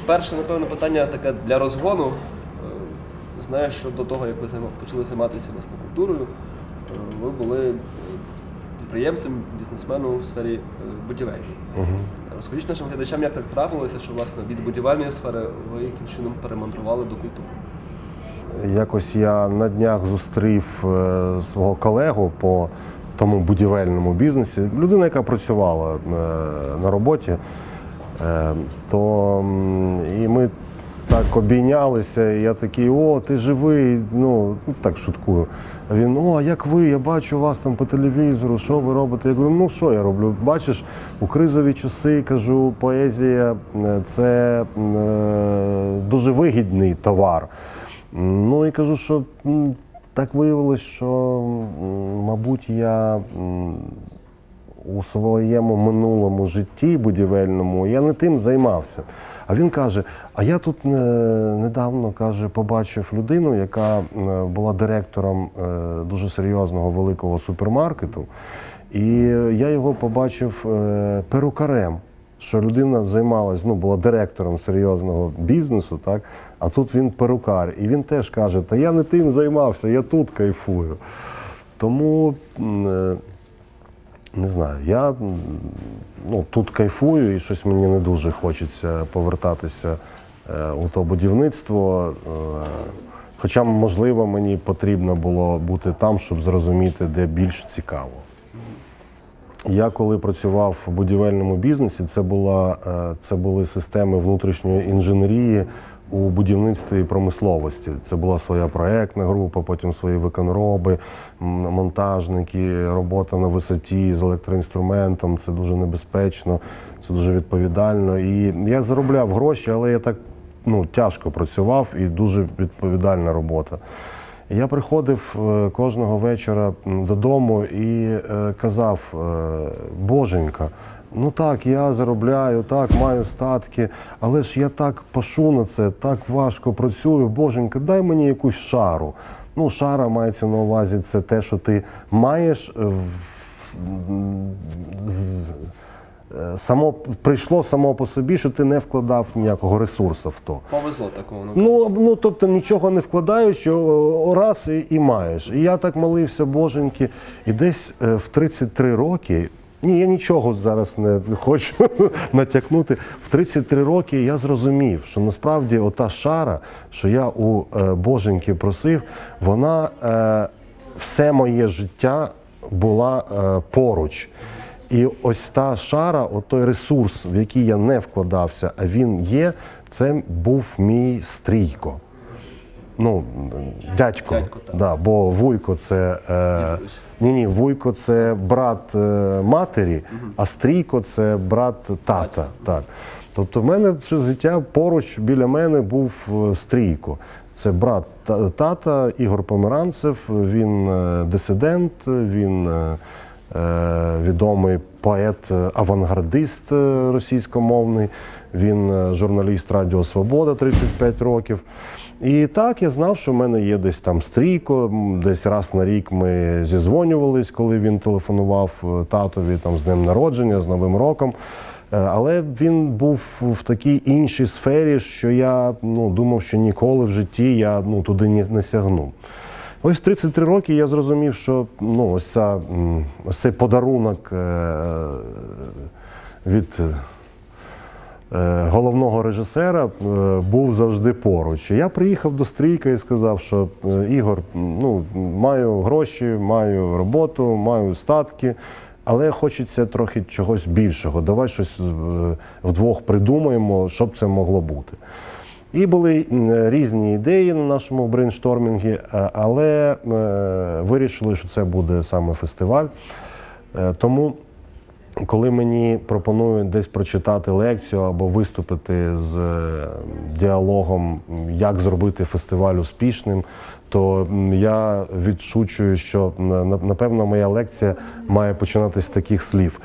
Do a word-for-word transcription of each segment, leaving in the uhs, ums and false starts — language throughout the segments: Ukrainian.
перше, напевно, питання таке для розгону. Знаю, що до того, як ви почали займатися власне культурою, ви були підприємцем, бізнесменом у сфері будівельній. Угу. Розкажіть нашим глядачам, як так трапилося, що власне від будівельної сфери ви яким чином перемандрували до культури? Якось я на днях зустрів свого колегу по тому будівельному бізнесі, людина, яка працювала на роботі, то і ми так обійнялися, і я такий: о, ти живий, ну, так шуткую. А він: о, як ви, я бачу вас там по телевізору, що ви робите? Я говорю: ну, що я роблю? Бачиш, у кризові часи, кажу, поезія – це е, дуже вигідний товар. Ну, і кажу, що так виявилось, що, мабуть, я у своєму минулому житті будівельному, я не тим займався. А він каже: а я тут недавно, каже, побачив людину, яка була директором дуже серйозного великого супермаркету, і я його побачив перукарем, що людина займалась, ну, була директором серйозного бізнесу, так, а тут він перукар. І він теж каже: та я не тим займався, я тут кайфую. Тому, не знаю, я, ну, тут кайфую, і щось мені не дуже хочеться повертатися е, у то будівництво. Е, хоча, можливо, мені потрібно було бути там, щоб зрозуміти, де більш цікаво. Я коли працював в будівельному бізнесі, це, була, е, це були системи внутрішньої інженерії у будівництві і промисловості. Це була своя проєктна група, потім свої виконроби, монтажники, робота на висоті з електроінструментом. Це дуже небезпечно, це дуже відповідально. І я заробляв гроші, але я так, ну, тяжко працював і дуже відповідальна робота. І я приходив кожного вечора додому і казав: боженька, ну так, я заробляю, так, маю статки, але ж я так пашу на це, так важко працюю, боженька, дай мені якусь шару. Ну, шара мається на увазі, це те, що ти маєш, само, прийшло само по собі, що ти не вкладав ніякого ресурсу в то. Повезло такого. Ну, ну, тобто нічого не вкладаючи, раз і, і маєш. І я так молився, боженьки, і десь в тридцять три роки, ні, я нічого зараз не хочу натякнути. В тридцять три роки я зрозумів, що насправді ота шара, що я у е, боженьки просив, вона е, все моє життя була е, поруч. І ось та шара, от той ресурс, в який я не вкладався, а він є, це був мій стрійко. Ну, дядько, дядько, да, бо вуйко це... Е, ні-ні, вуйко це брат е, матері, угу. А стрійко це брат тата. Так. Тобто в мене все життя поруч біля мене був стрійко. Це брат тата Ігор Померанцев, він е, дисидент, він е, відомий поет-авангардист російськомовний, він журналіст Радіо Свобода тридцять п'ять років. І так, я знав, що в мене є десь там стрійко, десь раз на рік ми зізвонювались, коли він телефонував татові там, з днем народження, з Новим роком. Але він був в такій іншій сфері, що я, ну, думав, що ніколи в житті я, ну, туди не, не сягну. Ось в тридцять три роки я зрозумів, що, ну, ось, ця, ось цей подарунок від головного режисера був завжди поруч. Я приїхав до стрійка і сказав, що Ігор, ну, маю гроші, маю роботу, маю статки, але хочеться трохи чогось більшого. Давай щось вдвох придумаємо, щоб це могло бути. І були різні ідеї на нашому брейнштормінгі, але вирішили, що це буде саме фестиваль. Тому, коли мені пропонують десь прочитати лекцію або виступити з діалогом, як зробити фестиваль успішним, то я відшучую, що, напевно, моя лекція має починатися з таких слів.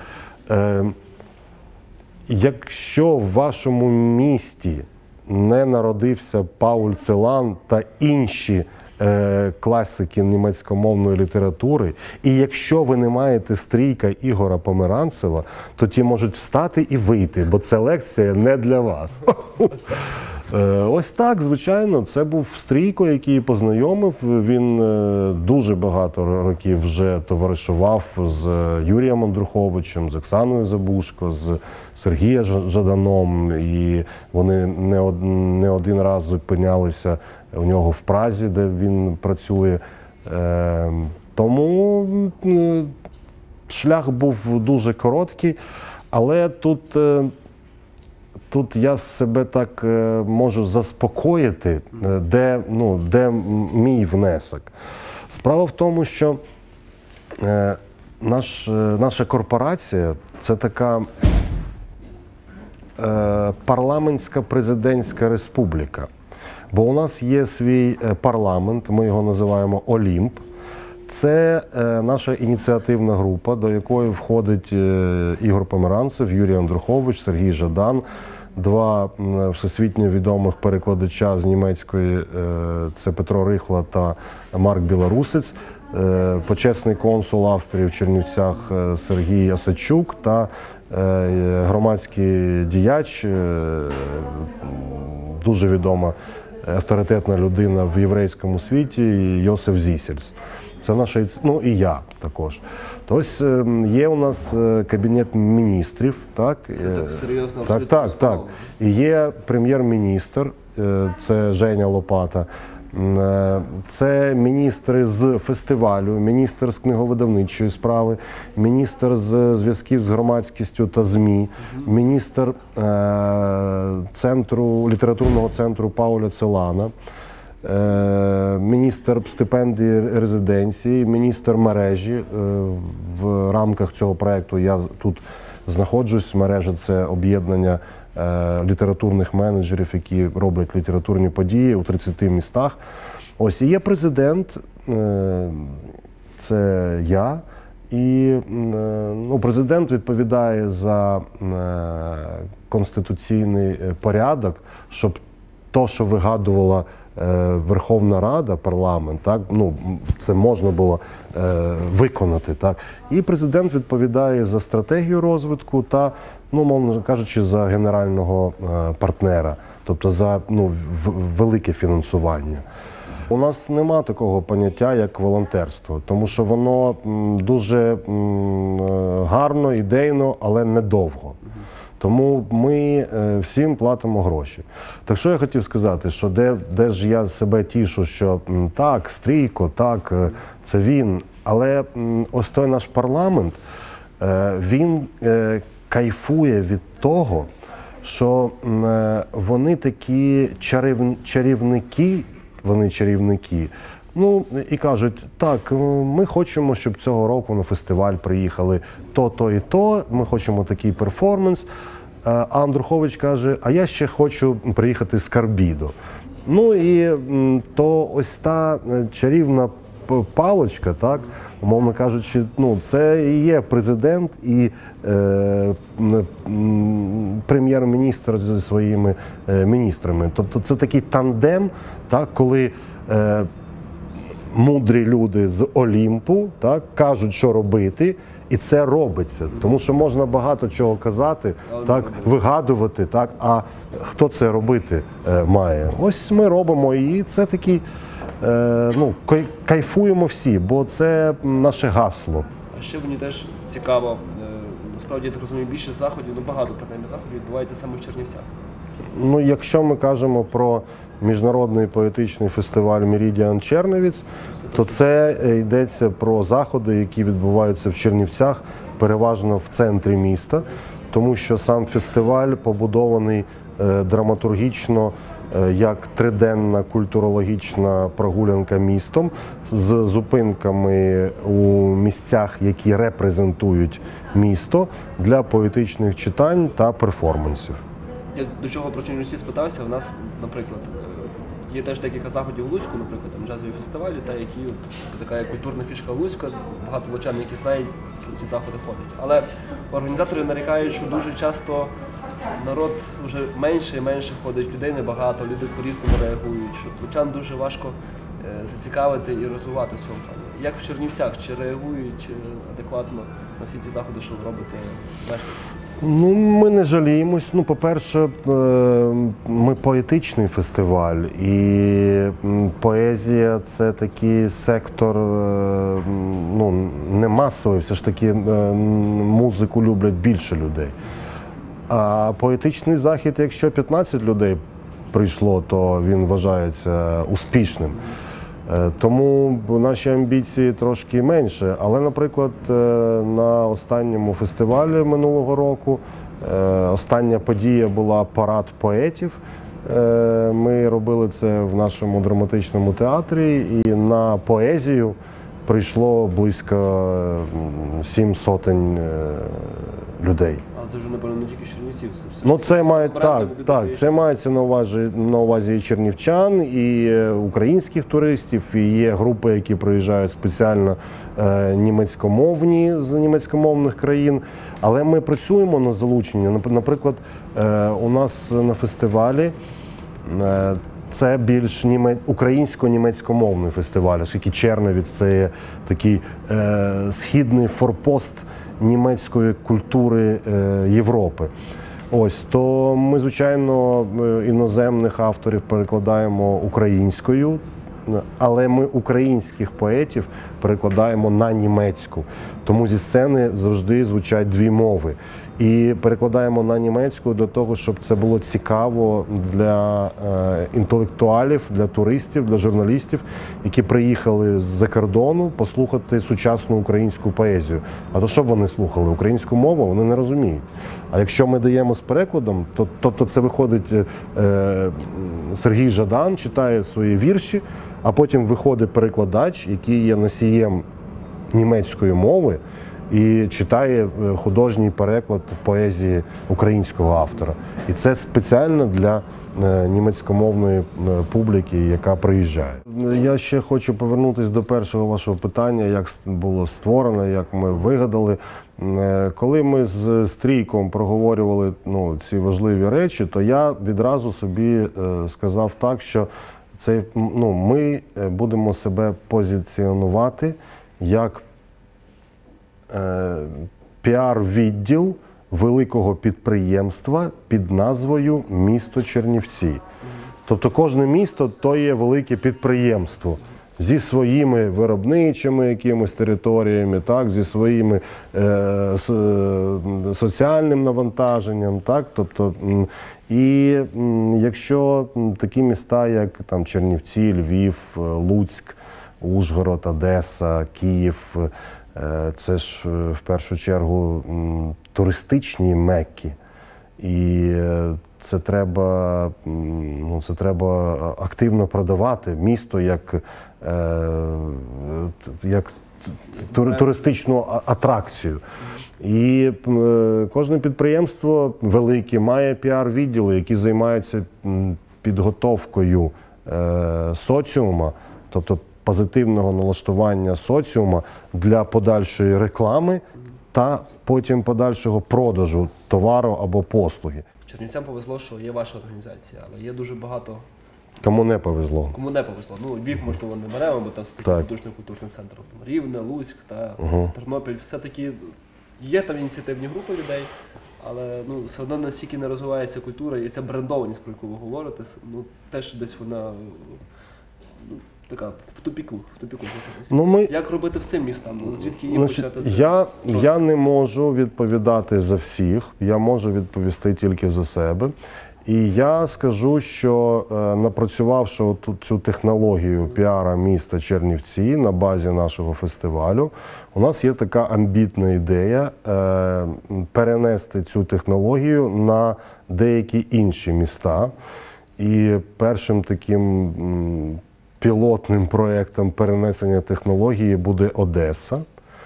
Якщо в вашому місті не народився Пауль Целан та інші е, класики німецькомовної літератури. І якщо ви не маєте стрійка Ігора Померанцева, то ті можуть встати і вийти, бо це лекція не для вас. Ось так, звичайно, це був Стрійко, який познайомив. Він дуже багато років вже товаришував з Юрієм Андруховичем, з Оксаною Забушко, з Сергієм Жаданом. І вони не один раз зупинялися у нього в Празі, де він працює. Тому шлях був дуже короткий, але тут... Тут я себе так можу заспокоїти, де, ну, де мій внесок. Справа в тому, що е, наш, наша корпорація – це така е, парламентська президентська республіка. Бо у нас є свій парламент, ми його називаємо «Олімп». Це е, наша ініціативна група, до якої входить е, Ігор Померанцев, Юрій Андрухович, Сергій Жадан, два всесвітньо відомих перекладача з німецької, е, це Петро Рихла та Марк Білорусець, е, почесний консул Австрії в Чернівцях е, Сергій Осадчук та е, громадський діяч, е, дуже відома авторитетна людина в єврейському світі Йосиф Зісельс. Це наша, ну і я також. Тобто є у нас Кабінет міністрів, так? Це так серйозно, так, так, так. І є прем'єр-міністр, це Женя Лопата. Це міністри з фестивалю, міністр з книговидавничої справи, міністр з зв'язків з громадськістю та ЗМІ, міністр центру, літературного центру Пауля Целана, міністр стипендії резиденції, міністр мережі. В рамках цього проєкту я тут знаходжусь. Мережа – це об'єднання літературних менеджерів, які роблять літературні події у тридцяти містах. Ось, і є президент, це я, і ну, президент відповідає за конституційний порядок, щоб то, що вигадувала Верховна Рада, парламент, так, ну, це можна було е, виконати. Так. І президент відповідає за стратегію розвитку та, ну, мовно кажучи, за генерального е, партнера, тобто за, ну, в, велике фінансування. У нас нема такого поняття, як волонтерство, тому що воно м, дуже м, гарно, ідейно, але недовго. Тому ми всім платимо гроші. Так що я хотів сказати, що де, де ж я себе тішу, що так, Стрійко, так, це він. Але ось той наш парламент, він кайфує від того, що вони такі чарів, чарівники, вони чарівники, ну, і кажуть, так, ми хочемо, щоб цього року на фестиваль приїхали то, то і то, ми хочемо такий перформанс. А Андрухович каже, а я ще хочу приїхати з Карбідо. Ну і то ось та чарівна палочка, так, умовно кажучи, ну, це і є президент і е, прем'єр-міністр зі своїми е, міністрами. Тобто це такий тандем, так, коли е, мудрі люди з Олімпу, так, кажуть, що робити, і це робиться. Тому що можна багато чого казати, так, вигадувати, так, а хто це робити е, має? Ось ми робимо, і це такий, е, ну, кайфуємо всі, бо це наше гасло. А ще мені теж цікаво, е, насправді, я так розумію, більше заходів, ну багато, принаймні, заходів відбувається саме в Чернівцях. Ну, якщо ми кажемо про міжнародний поетичний фестиваль «Меридіан Чернівець», то це йдеться про заходи, які відбуваються в Чернівцях, переважно в центрі міста, тому що сам фестиваль побудований е, драматургічно е, як триденна культурологічна прогулянка містом з зупинками у місцях, які репрезентують місто для поетичних читань та перформансів. Я до чого про Чернівці спитався, у нас, наприклад, є теж декілька заходів у Луцьку, наприклад, там джазові фестивалі, та які от, така культурна фішка Луцька, багато лучан, які знають, що ці заходи ходять. Але організатори нарікають, що дуже часто народ вже менше і менше ходить, людей небагато, люди по-різному реагують, що лучан дуже важко зацікавити і розвивати в цьому плані. Як в Чернівцях, чи реагують адекватно на всі ці заходи, що ви робите мешканці? Ну, ми не жаліємось. Ну, по-перше, ми поетичний фестиваль, і поезія – це такий сектор, ну, не масовий, все ж таки музику люблять більше людей. А поетичний захід, якщо п'ятнадцять людей прийшло, то він вважається успішним. Тому наші амбіції трошки менше. Але, наприклад, на останньому фестивалі минулого року остання подія була парад поетів. Ми робили це в нашому драматичному театрі, і на поезію прийшло близько сім сотень людей. А це вже, напевно, не тільки чернівців. Це все Ну, це має, так, від так, це мається на увазі, на увазі і чернівчан, і українських туристів, і є групи, які приїжджають спеціально е, німецькомовні з німецькомовних країн. Але ми працюємо на залучення. Наприклад, е, у нас на фестивалі е, це більш німе... українсько-німецькомовний фестиваль, оскільки Чернівець – це є такий е, східний форпост німецької культури е, Європи. Ось, то ми, звичайно, іноземних авторів перекладаємо українською, але ми українських поетів перекладаємо на німецьку. Тому зі сцени завжди звучать дві мови. І перекладаємо на німецьку для того, щоб це було цікаво для е, інтелектуалів, для туристів, для журналістів, які приїхали з-за кордону послухати сучасну українську поезію. А то що б вони слухали? Українську мову вони не розуміють. А якщо ми даємо з перекладом, то, то, то це виходить, е, Сергій Жадан читає свої вірші, а потім виходить перекладач, який є носієм німецької мови, і читає художній переклад поезії українського автора. І це спеціально для німецькомовної публіки, яка приїжджає. Я ще хочу повернутися до першого вашого питання, як було створено, як ми вигадали. Коли ми з Стрійком проговорювали, ну, ці важливі речі, то я відразу собі сказав так, що це, ну, ми будемо себе позиціонувати як піар-відділ великого підприємства під назвою «Місто Чернівці». Тобто кожне місто – то є велике підприємство зі своїми виробничими якимись територіями, так, зі своїми е, соціальним навантаженням. Так, тобто, і якщо такі міста, як там, Чернівці, Львів, Луцьк, Ужгород, Одеса, Київ – це ж в першу чергу туристичні мекки, і це треба, ну, це треба активно продавати місто як, як туристичну атракцію. І кожне підприємство велике має піар-відділи, які займаються підготовкою соціума, тобто позитивного налаштування соціума для подальшої реклами та потім подальшого продажу товару або послуги. Чернівцям повезло, що є ваша організація, але є дуже багато... Кому не повезло. Кому не повезло. Ну, Львів, можливо, не беремо, бо там такий потужний культурний центр. Там Рівне, Луцьк та угу. Тернопіль. Все-таки є там ініціативні групи людей, але, ну, все одно настільки не розвивається культура, і ця брендованість, про яку ви говорите, ну, теж десь вона... Ну, така, в тупіку, в тупіку. Ну, ми... Як робити всім містам? Звідки їм почати це? Я, я не можу відповідати за всіх, я можу відповісти тільки за себе. І я скажу, що напрацювавши оту, цю технологію піара міста Чернівці на базі нашого фестивалю, у нас є така амбітна ідея е, перенести цю технологію на деякі інші міста. І першим таким м, пілотним проєктом перенесення технології буде Одеса.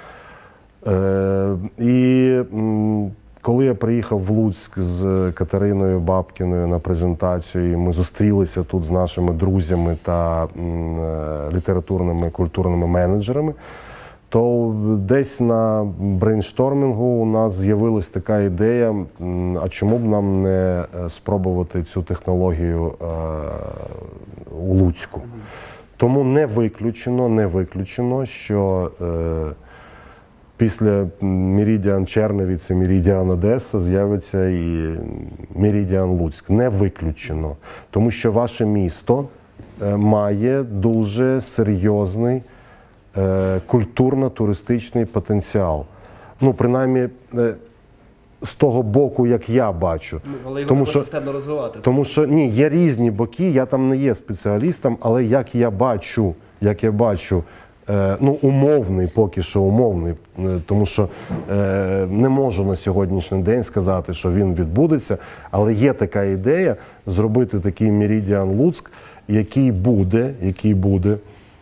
Е, і м, коли я приїхав в Луцьк з Катериною Бабкіною на презентацію, і ми зустрілися тут з нашими друзями та м, літературними культурними менеджерами, то десь на брейнштормінгу у нас з'явилась така ідея, а чому б нам не спробувати цю технологію е, у Луцьку. Тому не виключено, не виключено, що е, після Meridian Чернівець і Meridian Одеса з'явиться і Meridian Луцьк. Не виключено. Тому що ваше місто е, має дуже серйозний е, культурно-туристичний потенціал. Ну, принаймні, е, з того боку, як я бачу. Ну, але його тому, треба що, системно розвивати. тому що, ні, є різні боки, я там не є спеціалістом, але як я бачу, як я бачу, е, ну, умовний, поки що умовний, е, тому що е, не можу на сьогоднішній день сказати, що він відбудеться, але є така ідея зробити такий Meridian Луцьк, який буде, який буде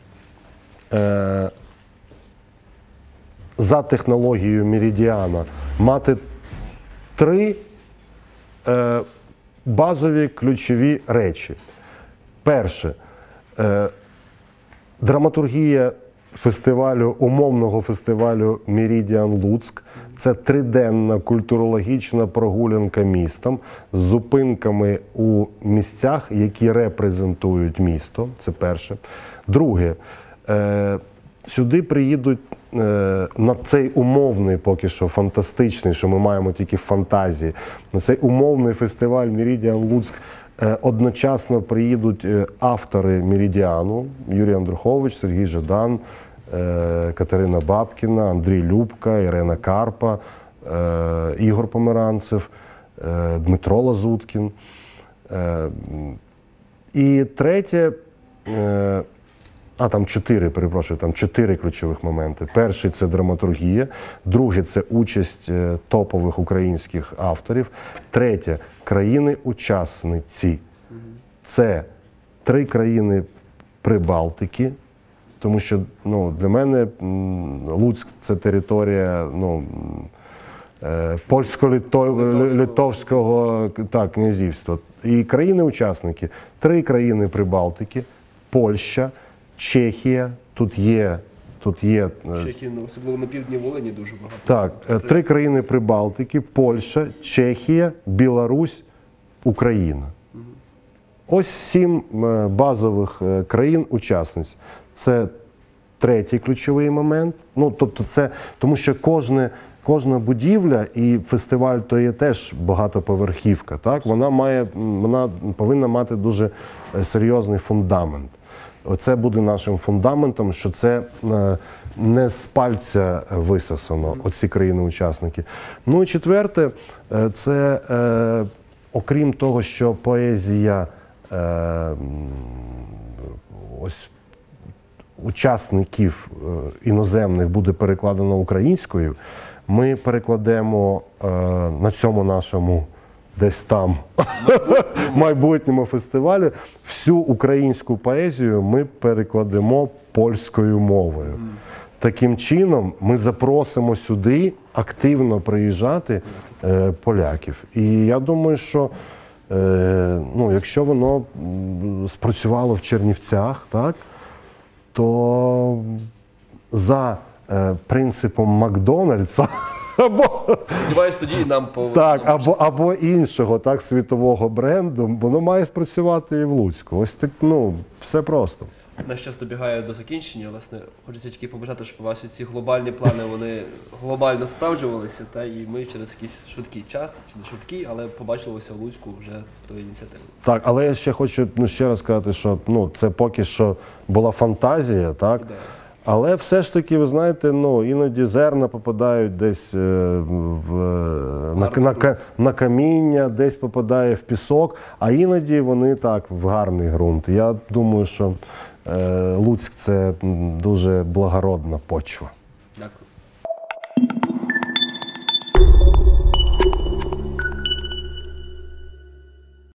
е, за технологією Меридіана мати три е, базові ключові речі. Перше, е, драматургія фестивалю, умовного фестивалю Meridian Луцьк. Це триденна культурологічна прогулянка містом з зупинками у місцях, які репрезентують місто. Це перше. Друге, е, сюди приїдуть е, на цей умовний, поки що фантастичний, що ми маємо тільки в фантазії, на цей умовний фестиваль Meridian Луцьк е, одночасно приїдуть е, автори Меридіану: Юрій Андрухович, Сергій Жадан, е, Катерина Бабкіна, Андрій Любка, Ірина Карпа, е, Ігор Померанцев, е, Дмитро Лазуткін. Е, і третє, е, А, там чотири, перепрошую, там чотири ключових моменти. Перший – це драматургія. Другий – це участь топових українських авторів. Третє – країни-учасниці. Це три країни Прибалтики, тому що, ну, для мене Луцьк – це територія, ну, польсько-литовського, так, князівства. І країни-учасники – три країни Прибалтики, Польща, Чехія, тут є, тут є Чехії, ну, особливо на півдні Волині, дуже багато. Так, три країни Прибалтики: Польща, Чехія, Білорусь, Україна. Угу. Ось сім базових країн-учасниць. Це третій ключовий момент. Ну, тобто це, тому що кожне, кожна будівля і фестиваль то є теж багатоповерхівка. Так? Вона має, вона повинна мати дуже серйозний фундамент. Оце буде нашим фундаментом, що це не з пальця висосано, оці країни-учасники. Ну і четверте, це, е, окрім того, що поезія е, ось учасників іноземних буде перекладена українською, ми перекладемо е, на цьому нашому десь там майбутньому фестивалі всю українську поезію ми перекладемо польською мовою. Таким чином ми запросимо сюди активно приїжджати е, поляків. І я думаю, що е, ну, якщо воно спрацювало в Чернівцях, так, то за е, принципом Макдональдса або, сподіваюсь, тоді нам по так, або, або іншого, так, світового бренду, воно має спрацювати і в Луцьку. Ось так, ну, все просто. Наш час добігає до закінчення. Власне, хочеться тільки побажати, щоб ваші ці глобальні плани, вони глобально справджувалися, та і ми через якийсь швидкий час, чи не швидкий, але побачилися в Луцьку вже з тою ініціативою. Так, але я ще хочу, ну, ще раз сказати, що, ну, це поки що була фантазія, так? Да. Але все ж таки, ви знаєте, ну, іноді зерна попадають десь е, в, на, на, на каміння, десь попадає в пісок, а іноді вони так в гарний ґрунт. Я думаю, що е, Луцьк – це дуже благородна почва. Дякую.